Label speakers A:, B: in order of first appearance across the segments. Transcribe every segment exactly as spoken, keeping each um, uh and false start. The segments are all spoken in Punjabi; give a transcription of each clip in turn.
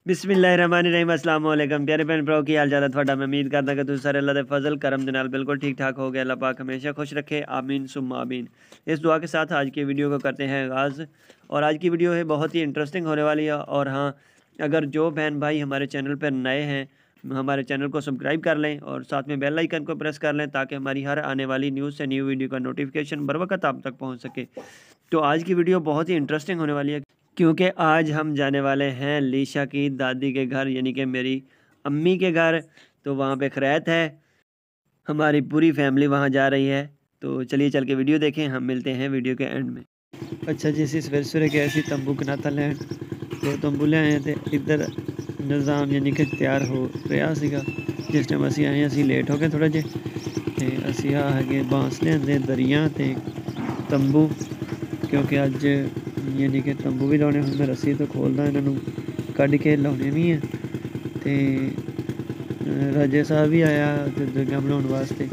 A: बिस्मिल्लाहिर्रहमानिर्रहीम अस्सलाम वालेकुम प्यारे भैन भराओ की हाल चाल है ਤੁਹਾਡਾ। मैं उम्मीद करदा कि तुसीं सारे अल्लाह दे फजल करम दे नाल बिल्कुल ठीक ठाक हो गए। अल्लाह पाक हमेशा खुश रखे, आमीन सुम्मा आमीन। इस दुआ के साथ आज की वीडियो को करते हैं आगाज़। और आज की वीडियो है बहुत ही इंटरेस्टिंग होने वाली है। और हाँ, अगर जो बहन भाई हमारे चैनल पर नए हैं हमारे चैनल को सब्सक्राइब कर लें और साथ में बेल आइकन को प्रेस कर लें ताकि हमारी हर आने वाली न्यूज़ से न्यू वीडियो का नोटिफिकेशन बर वक्त आप तक पहुँच सके। तो आज की वीडियो बहुत ही इंटरेस्टिंग होने वाली है क्योंकि आज हम जाने वाले हैं लीशा की दादी के घर, यानी कि मेरी अम्मी के घर। तो वहाँ पे खैरात है, हमारी पूरी फैमिली वहाँ जा रही है। तो चलिए चल के वीडियो देखें, हम मिलते हैं वीडियो के एंड में। अच्छा जी, असी सवेरे सवेरे गए सी तंबू कनाता लैन, तो तंबू ले आए तो इधर निज़ाम यानी कि तैयार हो रहा सीगा। जिस टाइम असी आए असी लेट हो गए थोड़ा जे, तो असी आ है बांस लिया दरिया ते तंबू, क्योंकि अज यानी कि तंबू भी लाने, हूँ मैं रस्सी तो खोलदा इन्हों कढ़ के लाने भी हैं। तो राजे साहब भी आया जगह बनाने वास्ते।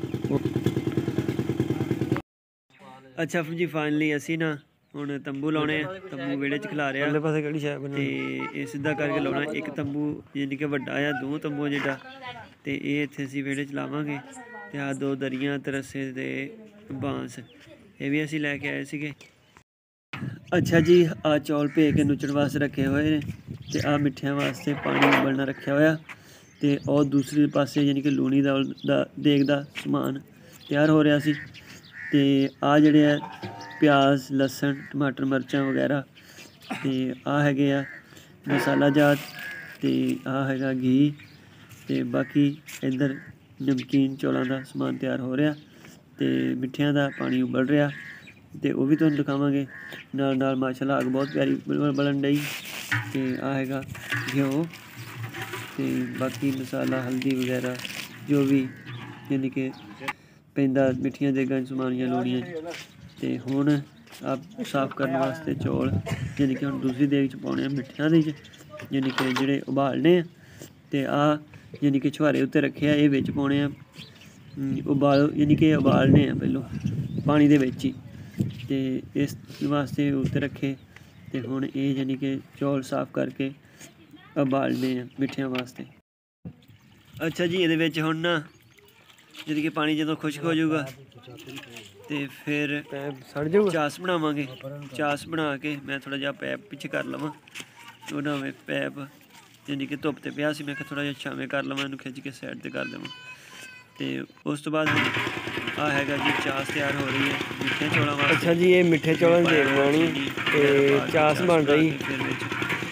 A: अच्छा जी, फाइनली असी ना हुण तंबू लाने, तंबू वेड़े च खिला रहा तो ये सीधा करके लाना। एक तंबू यानी कि वड्डा आ दो तंबू जिड्डा, तो ये इत्थे असीं वेड़े च लावांगे। ते आ दो दरियां ते रस्से ते बांस ये भी असीं लैके आए सीगे। अच्छा जी, आ चौल भे के नुचड़ वास्ते रखे हुए हैं, तो आ मिठियां वास्ते पानी उबलना रखा होया। तो और दूसरे पासे यानी कि लूनी दा दा देग दा समान तैयार हो रहा सी। ते आ जिहड़े है प्याज लसन टमाटर मर्चां वगैरह, तो आ हैगे आ मसाला जात, तो आ हैगा घी, तो बाकी इधर नमकीन चौलों का समान तैयार हो रहा, तो मिठियां दा पानी उबल रहा, तो वह भी तुहानूं दिखावांगे। नाल नाल माशाल्लाह अग बहुत प्यारी बलन डई। तो आ हैगा घ्यो, तो बाकी मसाला हल्दी वगैरह जो भी यानी कि पैंदा मिठियां देगां समान या लोड़ियां। तो हुण आप साफ करने वास्ते चौल यानी कि हुण दूसरी देग च पाने मिठियां दी च, यानी कि जेह्ड़े उबालने। तो आ यानी कि छुहारे उत्ते रखे आ, ये बिच पाने उबाल यानी कि उबालने पहलों पानी दे विच ही। तो इस वास्ते उत्ते रखे, तो हुण ये यानी कि चौल साफ करके उबालने मिठियां वास्ते। अच्छा जी, ये हुण ना यानी कि पानी जो खुश्क हो जाऊगा तो फिर चास बनावांगे। चास बना के मैं थोड़ा जिहा पैप पिछे कर लवां, उन्होंने में पैप यानी कि धुप ते पिया सी, मैं थोड़ा जिहा छावें कर लवां, इन्हूं खिंच के साइड ते कर देवां। तो उस तो बाद आ हैगा जी चास तैयार हो रही है मिठे चौलों वास्ते। अच्छा जी, ये मिठे चौलों की देग बनानी ते चास बन रही, फिर विच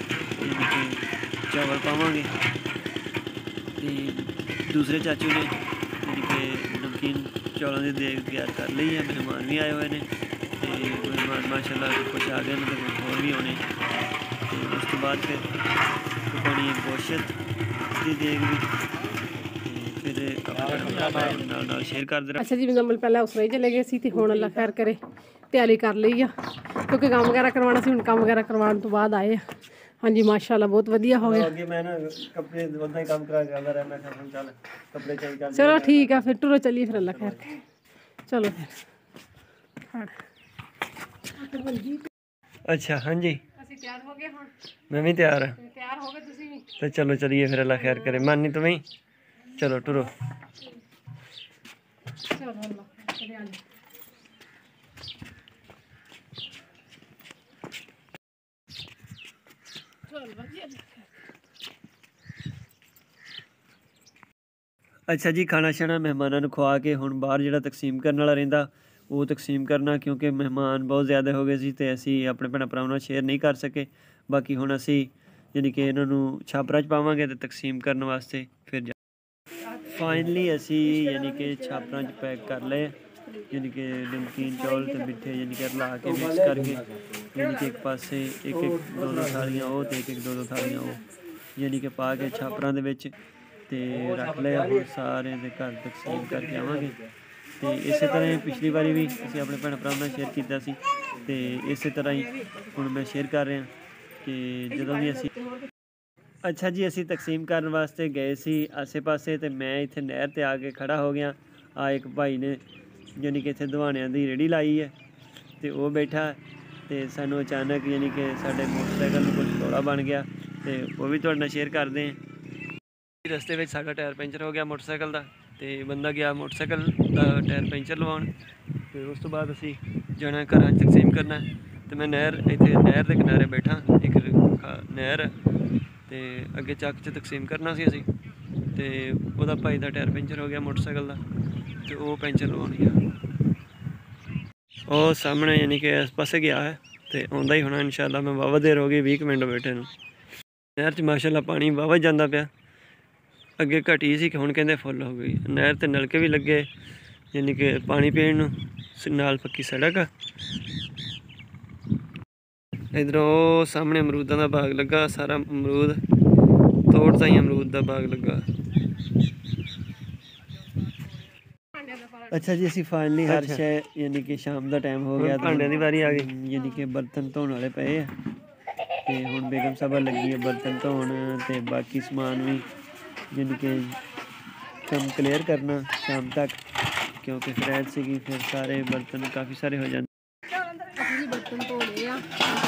A: चावल पावांगे। तो दूसरे चाचू ने यानी कि नमकीन चौलों की देग तैयार कर ली है, मेहमान भी आए हुए हैं। तो मेहमान माशाल्लाह कुछ आ गए, मतलब होर भी आने। तो उस तो बाद फिर पकानी है गोश्त की देग भी, फिर नाल नाल शेयर कर दे।
B: अच्छा जी, मुजम्मल पहले उस रही चले गए सी, ते हुण अल्लाह खैर करे तैयारी कर ली आ, क्योंकि काम वगैरह करवाना सी। हुण काम वगैरह करवाने तो बाद आए। हाँ जी, माशाल्लाह बहुत वधिया हो गया। चलो ठीक है, फिर टुरो चलिए, फिर अल्लाह खैर करे। चलो फिर।
A: अच्छा हाँ जी,
B: तैयार हो गए हुण,
A: मैं भी तैयार हाँ।
B: तैयार हो गए तुसीं भी?
A: तो चलो चलिए फिर, अल्लाह खैर करे। मानी तुम्हें चलो टुरो।
B: चलो अल्लाह खैर करे।
A: अच्छा जी, खाना शाना मेहमानों को खुआ के हुण बाहर जिहड़ा तकसीम करने वाला रहिंदा वो तकसीम करना, क्योंकि मेहमान बहुत ज़्यादा हो गए सी ते असीं अपने भैणां भरावां नाल शेयर नहीं कर सके। बाकी हुण असीं यानी कि इन्हां नूं छापरा च पावांगे ते तकसीम करने वास्ते फिर जा फाइनली असीं यानी कि छापरा च पैक कर लए, यानी कि नमकीन चौल ते मिठे यानी कि रला के मिक्स करके, यानी कि एक पासे एक एक दो दो थालियां वो ते एक एक दो दो थालियां वो यानी कि पा के छापरां दे विच ते रख लिया। हुण सारे दे घर तकसीम करके आवांगे। तो इस तरह पिछली बारी भी असीं अपने भैणां भरावां नाल शेयर कीता सी, ते इस तरह ही हुण मैं शेयर कर रहा कि जदों भी असीं अच्छा जी, असीं तकसीम करने वास्ते गए सी आसे पासे, तो मैं इत्थे नहर ते आके खड़ा हो गया। आ एक भाई ने यानी कि इत्थे दवाणियां दी रेहड़ी लाई है, तो वह बैठा, तो सानू अचानक यानी कि साडे मोटरसाइकिल नूं कुछ दौड़ा बन गया, ਤੇ ਉਹ ਵੀ ਤੁਹਾਡੇ ਨਾਲ ਸ਼ੇਅਰ ਕਰਦੇ ਹਾਂ। ਰਸਤੇ ਵਿੱਚ ਸਾਡਾ ਟਾਇਰ ਪੈਂਚਰ ਹੋ ਗਿਆ ਮੋਟਰਸਾਈਕਲ ਦਾ, ਤੇ ਬੰਦਾ ਗਿਆ ਮੋਟਰਸਾਈਕਲ ਦਾ ਟਾਇਰ ਪੈਂਚਰ ਲਵਾਉਣ। ਤੇ ਉਸ ਤੋਂ ਬਾਅਦ ਅਸੀਂ ਜਾਣਾ ਘਰਾਂ 'ਚ ਤਕਸੀਮ ਕਰਨਾ। ਤੇ ਮੈਂ ਨਹਿਰ ਇੱਥੇ ਨਹਿਰ ਦੇ ਕਿਨਾਰੇ ਬੈਠਾ, ਇੱਕ ਨਹਿਰ ਤੇ ਅੱਗੇ ਚੱਕ 'ਚ ਤਕਸੀਮ ਕਰਨਾ ਸੀ ਅਸੀਂ। ਤੇ ਉਹਦਾ ਭਾਈ ਦਾ ਟਾਇਰ ਪੈਂਚਰ ਹੋ ਗਿਆ ਮੋਟਰਸਾਈਕਲ ਦਾ, ਤੇ ਉਹ ਪੈਂਚਰ ਲਵਾਉਣ ਗਿਆ। ਉਹ ਸਾਹਮਣੇ ਯਾਨੀ ਕਿ ਇਸ ਪਾਸੇ ਗਿਆ ਹੈ ਤੇ ਆਉਂਦਾ ਹੀ ਹੋਣਾ ਇਨਸ਼ਾਅੱਲਾ। ਮੈਂ ਵਾਹਵਾ ਦੇਰ ਹੋ ਗਈ, ਵੀਹ ਕੁ ਮਿੰਟ ਬੈਠੇ ਨੂੰ। ਨਹਿਰ 'ਚ ਮਾਸ਼ਾਅੱਲਾ ਪਾਣੀ ਵਾਹਵਾ ਜਾਂਦਾ ਪਿਆ। ਅੱਗੇ ਘਟੀ ਸੀ ਕਿ ਹੁਣ ਕਹਿੰਦੇ ਫੁੱਲ ਹੋ ਗਈ ਨਹਿਰ, ਤੇ ਨਲਕੇ ਵੀ ਲੱਗੇ ਯਾਨੀ ਕਿ ਪਾਣੀ ਪੀਣ ਨੂੰ, ਨਾਲ ਪੱਕੀ ਸੜਕ ਆ। ਇੱਧਰੋਂ ਸਾਹਮਣੇ ਅਮਰੂਦਾਂ ਦਾ ਬਾਗ ਲੱਗਾ, ਸਾਰਾ ਅਮਰੂਦ ਤੋੜ ਤਾਈਂ ਅਮਰੂਦ ਦਾ ਬਾਗ ਲੱਗਾ। ਅੱਛਾ ਜੀ, ਅਸੀਂ ਫਾਈਨਲੀ ਹਰ ਸ਼ੈ ਯਾਨੀ ਕਿ ਸ਼ਾਮ ਦਾ ਟਾਈਮ ਹੋ ਗਿਆ, ਭਾਂਡਿਆਂ ਦੀ ਵਾਰੀ ਆ ਗਈ। ਯਾਨੀ ਕਿ ਬਰਤਨ ਧੋਣ ਵਾਲੇ ਪਏ ਆ, ਤੇ ਹੁਣ ਬੇਗਮ ਸਾਹਿਬਾ ਲੱਗੀ ਹੈ ਬਰਤਨ ਧੋਣ, ਤੇ ਬਾਕੀ ਸਮਾਨ ਵੀ ਯਾਨੀ ਕਿ ਕੰਮ ਕਲੀਅਰ ਕਰਨਾ ਸ਼ਾਮ ਤੱਕ, ਕਿਉਂਕਿ ਫਰੈਡ ਸੀਗੀ, ਫਿਰ ਸਾਰੇ ਬਰਤਨ ਕਾਫੀ ਸਾਰੇ ਹੋ ਜਾਂਦੇ।
B: ਅਸੀਂ ਬਰਤਨ ਧੋ ਲਏ ਆ,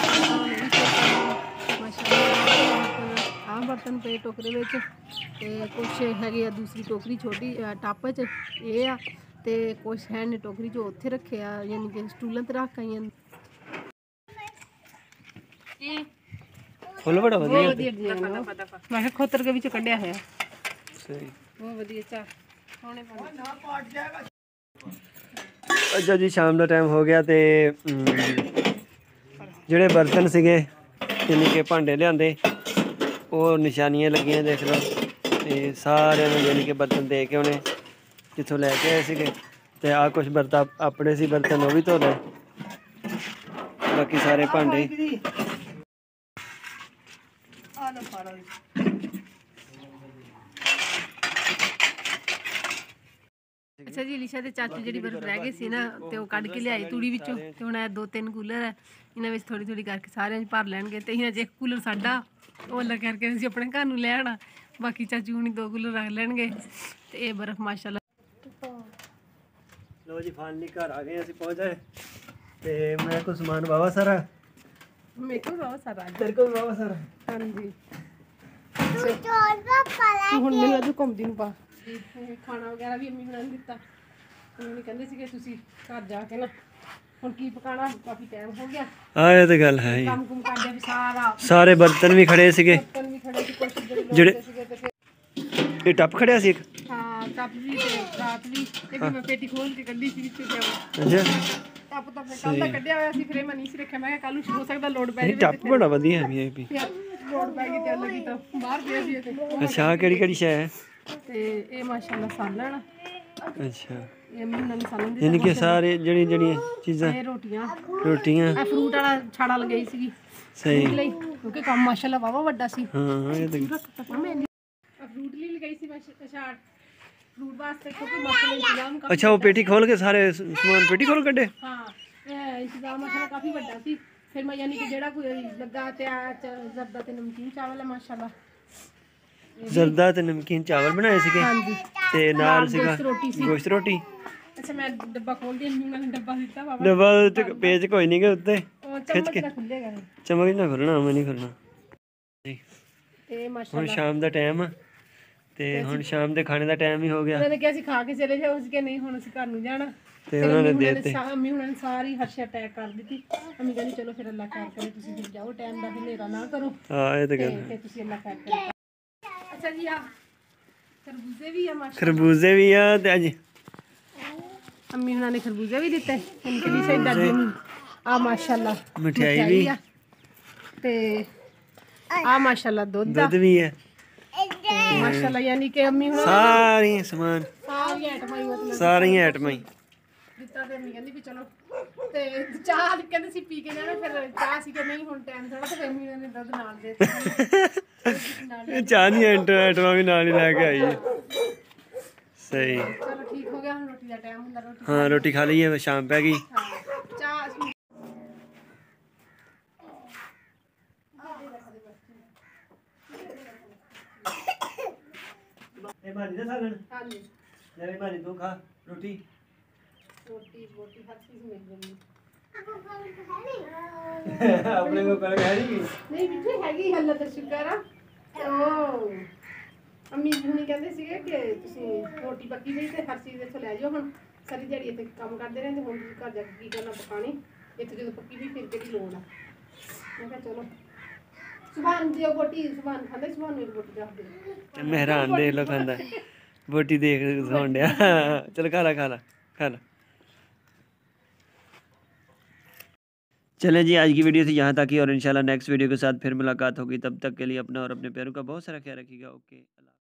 B: ਆਹ ਬਰਤਨ ਪਏ ਟੋਕਰੇ ਵਿੱਚ, ਤੇ ਕੁਛ ਹੈਗੇ ਆ ਦੂਸਰੀ ਟੋਕਰੀ ਛੋਟੀ ਟੱਪ 'ਚ ਇਹ ਆ, ਤੇ ਕੁਛ ਹੈ ਨੇ ਟੋਕਰੀ 'ਚ ਉੱਥੇ ਰੱਖਿਆ ਯਾਨੀ ਕਿ ਸਟੂਲਾਂ 'ਤੇ ਰੱਖ ਆਈਆਂ।
A: ਫੁੱਲ ਬੜਾ ਵਧੀਆ,
B: ਮੈਂ ਕਿਹਾ ਖੋਤਰ ਕੇ ਵਿੱਚੋਂ ਕੱਢਿਆ ਹੋਇਆ।
A: ਸਹੀ,
B: ਬਹੁਤ ਵਧੀਆ। ਚਾ ਸੋਹਣੇ ਪਾਣੀ।
A: ਅੱਛਾ ਜੀ, ਸ਼ਾਮ ਦਾ ਟਾਈਮ ਹੋ ਗਿਆ, ਤੇ ਜਿਹੜੇ ਬਰਤਨ ਸੀਗੇ ਯਾਨੀ ਕਿ ਭਾਂਡੇ ਲਿਆਂਦੇ, ਉਹ ਨਿਸ਼ਾਨੀਆਂ ਲੱਗੀਆਂ ਦੇਖ ਲਓ। ਤੇ ਸਾਰਿਆਂ ਨੂੰ ਯਾਨੀ ਕਿ ਬਰਤਨ ਦੇ ਕੇ ਉਹਨੇ ਜਿੱਥੋਂ ਲੈ ਕੇ ਆਏ ਸੀਗੇ। ਤੇ ਆਹ ਕੁਛ ਬਰਤਨ ਆਪਣੇ ਸੀ ਬਰਤਨ, ਉਹ ਵੀ ਧੋ ਲਏ। ਬਾਕੀ ਸਾਰੇ ਭਾਂਡੇ
B: ਅੱਛਾ ਜੀ, ਲਿਸ਼ਾ ਤੇ ਚਾਚੂ ਜਿਹੜੀ ਬਰਫ਼ ਰਹਿ ਗਈ ਸੀ ਨਾ, ਤੇ ਉਹ ਕੱਢ ਕੇ ਲਿਆਈ ਤੂੜੀ ਵਿੱਚੋਂ। ਤੇ ਹੁਣ ਇਹ ਦੋ ਤਿੰਨ ਕੂਲਰ ਹੈ, ਇਹਨਾਂ ਵਿੱਚ ਥੋੜੀ ਥੋੜੀ ਕਰਕੇ ਸਾਰਿਆਂ 'ਚ ਭਰ ਲੈਣਗੇ। ਤੇ ਇਹਨਾਂ 'ਚ ਇੱਕ ਕੂਲਰ ਸਾਡਾ ਉਹ ਅੱਲਾ ਕਰਕੇ ਅਸੀਂ ਆਪਣੇ ਘਰ ਨੂੰ ਲੈ ਆਉਣਾ, ਬਾਕੀ ਚਾਚੂ ਹੁਣੀ ਦੋ ਕੂਲਰ ਰੱਖ ਲੈਣਗੇ। ਤੇ ਇਹ ਬਰਫ਼ ਮਾਸ਼ਾਅੱਲਾ।
A: ਲੋ ਜੀ, ਫਾਈਨਲੀ ਘਰ ਆ ਗਏ, ਅਸੀਂ ਪਹੁੰਚ ਗਏ। ਤੇ ਮੇਰੇ ਕੋਲ ਸਮਾਨ ਵਾਵਾ ਸਾਰਾ,
B: ਮੇਰੇ ਕੋਲ ਵਾਵਾ ਸਾਰਾ,
A: ਤੇਰੇ ਕੋਲ ਵਾਵਾ ਸਾਰਾ।
B: ਹਾਂਜੀ, ਹੁਣ ਮੈਨੂੰ ਅੱਜ ਘੁੰਮਦੀ ਨੂੰ ਪਾ। ਖਾਣਾ ਵਗੈਰਾ ਵੀ ਅੰਮੀ ਬਣਾ ਦਿੱਤਾ। ਉਹਨਾਂ ਨੇ ਕਹਿੰਦੇ ਸੀਗੇ ਤੁਸੀਂ ਘਰ ਜਾ ਕੇ ਨਾ ਹੁਣ ਕੀ ਪਕਾਣਾ, ਕਾਫੀ ਟਾਈਮ ਹੋ ਗਿਆ।
A: ਹਾਂ, ਇਹ ਤਾਂ ਗੱਲ ਹੈ ਹੀ।
B: ਕੰਮ ਕੁਮ ਕਰਦੇ ਵੀ ਸਾਰਾ,
A: ਸਾਰੇ ਬਰਤਨ ਵੀ ਖੜੇ ਸੀਗੇ,
B: ਬਰਤਨ ਵੀ ਖੜੇ ਸੀ ਕੁਛ
A: ਜਿਹੜੇ
B: ਸੀਗੇ। ਤੇ
A: ਇਹ ਟੱਪ ਖੜਿਆ ਸੀ ਇੱਕ,
B: ਹਾਂ ਟੱਪ ਵੀ ਤੇ ਰਾਤ ਵੀ, ਇਹ ਵੀ ਮੈਂ ਪੇਟੀ ਖੋਲ ਕੇ ਕੱਢੀ ਸੀ ਵਿੱਚੋਂ ਜਾਵਾ।
A: ਅੱਛਾ,
B: ਟੱਪ ਤਾਂ ਮੈਂ ਕੱਲ ਦਾ ਕੱਢਿਆ ਹੋਇਆ ਸੀ, ਫਿਰ ਮੈਂ ਨਹੀਂ ਸੀ ਰੱਖਿਆ। ਮੈਂ ਕਿਹਾ ਕੱਲ ਨੂੰ ਹੋ ਸਕਦਾ ਲੋਡ ਪੈ
A: ਇਹ
B: ਜਾਵੇ।
A: ਟੱਪ ਬੜਾ ਵਧੀਆ ਵੀ ਇਹ ਵੀ।
B: ਲੋਡ ਪੈ ਗਈ ਤੇ ਲੱਗੀ ਤਾਂ ਬਾਹਰ ਗਿਆ ਸੀ ਇਹ।
A: ਅੱਛਾ, ਆਹ ਕਿਹੜੀ ਕਿਹੜੀ ਸ਼ੈ ਹੈ?
B: ਤੇ ਇਹ ਮਾਸ਼ਾਅੱਲਾ ਸਾਲਣ।
A: ਅੱਛਾ,
B: ਇਹ ਮਹੀਨਾ ਨਹੀਂ ਸਾਲਣ ਦੀ।
A: ਯਾਨੀ ਕਿ ਸਾਰੇ ਜਿਹੜੀਆਂ ਜਿਹੜੀਆਂ ਚੀਜ਼ਾਂ,
B: ਇਹ ਰੋਟੀਆਂ
A: ਰੋਟੀਆਂ,
B: ਇਹ ਫਰੂਟ ਵਾਲਾ ਛਾੜਾ ਲਗਾਈ ਸੀਗੀ
A: ਸਹੀ,
B: ਲਈ, ਕਿਉਂਕਿ ਕੰਮ ਮਾਸ਼ਾਅੱਲਾ ਵਾਵਾ ਵੱਡਾ ਸੀ।
A: ਹਾਂ ਇਹ ਤਾਂ
B: ਫਰੂਟ ਲਈ ਲਗਾਈ ਸੀ ਮੈਂ ਛਾੜ ਫਰੂਟ ਵਾਸਤੇ, ਕਿਉਂਕਿ ਮੌਸਮ ਇੰਤਜ਼ਾਮ ਕਾਫੀ।
A: ਅੱਛਾ, ਉਹ ਪੇਟੀ ਖੋਲ ਕੇ ਸਾਰੇ ਸਮਾਨ ਪੇਟੀ ਖੋਲ ਕੱਢੇ।
B: ਹਾਂ, ਇਹ ਇੰਤਜ਼ਾਮ ਮਾਸ਼ਾਅੱਲਾ ਕਾਫੀ ਵੱਡਾ ਸੀ। ਫਿਰ ਮੈਂ ਯਾਨੀ ਕਿ ਜਿਹੜਾ ਕੋਈ ਲੱਗਾ ਤੇ ਆ ਜ਼ਰਦਾ ਤੇ ਨਮਕੀਨ ਚਾਵਲ ਹੈ ਮਾਸ਼ਾਅੱਲਾ।
A: ਜ਼ਰਦਾ ਤੇ ਨਮਕੀਨ ਚਾਵਲ ਬਣਾਏ ਸੀਗੇ,
B: ਹਾਂਜੀ,
A: ਤੇ ਨਾਲ ਸੀਗਾ
B: ਗੋਸ਼ਤ ਰੋਟੀ ਸੀ।
A: ਗੋਸ਼ਤ ਰੋਟੀ।
B: ਅੱਛਾ, ਮੈਂ ਡੱਬਾ ਖੋਲਦੀ ਹਾਂ, ਉਹਨਾਂ ਨੇ ਡੱਬਾ ਦਿੱਤਾ ਬਾਬਾ।
A: ਡੱਬਾ ਤੇ ਪੇਜ ਕੋਈ ਨਹੀਂ ਗਾ ਉੱਤੇ,
B: ਉਹ ਚਮਚ ਨਾਲ ਖੁੱਲੇਗਾ।
A: ਚਮਚ ਨਾ ਖੁੱਲਣਾ, ਮੈਂ ਨਹੀਂ ਖੁੱਲਣਾ ਜੀ।
B: ਤੇ
A: ਹੁਣ
B: ਮਾਸ਼ਾਅੱਲਾ
A: ਸ਼ਾਮ ਦਾ ਟਾਈਮ ਆ, ਤੇ ਹੁਣ ਸ਼ਾਮ ਦੇ ਖਾਣੇ ਦਾ ਟਾਈਮ ਹੀ ਹੋ ਗਿਆ।
B: ਉਹਨਾਂ ਨੇ ਕਿਹਾ ਅਸੀਂ ਖਾ ਕੇ ਚਲੇ ਜਾਓ, ਅਸੀਂ ਕਿ ਨਹੀਂ ਹੁਣ ਅਸੀਂ ਘਰ ਨੂੰ ਜਾਣਾ।
A: ਤੇ ਉਹਨਾਂ ਨੇ ਦੇ ਦਿੱਤੇ।
B: ਅੰਮੀ ਹੁਣਾਂ ਨੇ ਸਾਰੀ ਹਰਸ਼ਾ ਪੈਕ ਕਰ ਦਿੱਤੀ। ਅੰਮੀ ਕਹਿੰਦੀ ਚਲੋ ਫਿਰ ਅੱਲਾ ਖੈਰ ਕਰੇ, ਤੁਸੀਂ ਫਿਰ ਜਾਓ, ਟਾਈਮ ਦਾ ਹਨੇਰਾ ਨਾ ਕਰੋ।
A: ਹਾਂ, ਇਹ ਤਾਂ ਗੱਲ
B: ਤੇ ਤੁਸੀਂ ਅੱਲਾ ਖੈਰ ਕਰੇ। ਅੱਛਾ ਜੀ, ਆ ਖਰਬੂਜ਼ੇ ਵੀ ਆ ਮਾਸ਼ਾਅੱਲਾ।
A: ਖਰਬੂਜ਼ੇ ਵੀ ਆ, ਤੇ ਅੱਜ
B: ਅੰਮੀ ਹੁਣਾਂ ਨੇ ਖਰਬੂਜ਼ੇ ਵੀ ਦਿੱਤੇ। ਕਿੰਨੀ ਸਹੀ ਦਾਦੀ ਆ ਮਾਸ਼ਾਅੱਲਾ।
A: ਮਠਿਆਈ ਵੀ,
B: ਤੇ ਆ ਮਾਸ਼ਾਅੱਲਾ ਦੁੱਧ ਆ,
A: ਦੁੱਧ ਵੀ ਹੈ
B: ਮਾਸ਼ਾਅੱਲਾ। ਯਾਨੀ ਕਿ ਅੰਮੀ ਹੁਣਾਂ
A: ਸਾਰੀਆਂ ਸਮਾਨ,
B: ਸਾਰੀਆਂ ਆਈਟਮਾਂ ਹੀ ਮਤਲਬ
A: ਸਾਰੀਆਂ ਆਈਟਮਾਂ ਹੀ
B: ਦਿੱਤਾ। ਤੇ ਅੰਮੀ ਕਹਿੰਦੀ ਵੀ ਚਲੋ, ਤੇ ਚਾਹ ਕਹਿੰਦੇ ਸੀ ਪੀ ਕੇ ਜਾਣਾ। ਫਿਰ ਚਾਹ ਸੀ ਕਿ ਨਹੀਂ ਹੁਣ ਟਾਈਮ ਥੋੜਾ, ਤੇ ਅੰਮੀ ਨੇ ਦੁੱਧ ਨਾਲ ਦੇ ਦਿੱਤਾ।
A: ਚਾਹ ਦੀਆਂ ਆਈਟਮਾਂ ਵੀ ਨਾਲ ਹੀ ਲੈ ਕੇ ਆਈ ਹੈ। ਸਹੀ,
B: ਚਲੋ ਠੀਕ ਹੋ ਗਿਆ। ਹੁਣ ਰੋਟੀ ਦਾ ਟਾਈਮ ਹੁੰਦਾ, ਰੋਟੀ
A: ਹਾਂ ਰੋਟੀ ਖਾ ਲਈਏ, ਸ਼ਾਮ ਪੈ ਗਈ।
B: ਹਾਂ ਚਾਹ
A: ਇਹ ਭਾਜੀ ਦਾ ਸਾਲਣ,
B: ਹਾਂਜੀ,
A: ਲੈ ਭਾਜੀ ਤੂੰ ਖਾ ਰੋਟੀ।
B: ਰੋਟੀ ਰੋਟੀ ਹਰ ਚੀਜ਼ ਮਿਲ ਜਾਂਦੀ।
A: ਆਪਣੇ ਕੋ ਕਣਕ ਹੈ ਨਹੀਂ
B: ਨਹੀਂ ਬਿੱਠੇ ਹੈਗੀ ਹੱਲਾ ਤਾਂ ਸ਼ੁਕਰ ਆ ਉਹ ਅੰਮੀ ਹੁਣੀ ਕਹਿੰਦੇ ਸੀਗੇ ਕਿ ਤੁਸੀਂ ਰੋਟੀ ਪੱਕੀ ਪਈ ਤੇ ਹਰ ਚੀਜ਼ ਇੱਥੋਂ ਲੈ ਜਾਓ ਹੁਣ ਸਾਰੀ ਦਿਹਾੜੀ ਇੱਥੇ ਕੰਮ ਕਰਦੇ ਰਹਿੰਦੇ ਹੁਣ ਤੁਸੀਂ ਘਰ ਜਾ ਕੇ ਕੀ ਕਰਨਾ ਪਕਾਣੀ ਇੱਥੇ ਜਦੋਂ ਪੱਕੀ ਪਈ ਫਿਰ ਕਿਹੜੀ ਲੋੜ ਆ ਮੈਂ ਕਿਹਾ ਚਲੋ ਸੁਭਾਨ ਦੀ ਬੋਟੀ ਸੁਭਾਨ ਖਾਂਦਾ ਸੁਭਾਨ ਨੂੰ ਬੋਟੀ ਰੱਖ ਦੇ
A: ਮਹਿਰਾਨ ਦੇਖ ਲੋ ਖਾਂਦਾ ਬੋਟੀ देख सुन डया चल खा ला खा ला खा ला। चले जी आज की वीडियो थी यहाँ तक ही और इंशाल्लाह नेक्स्ट वीडियो के साथ फिर मुलाकात होगी। तब तक के लिए अपना और अपने प्यारों का बहुत सारा ख्याल रखिएगा। ओके।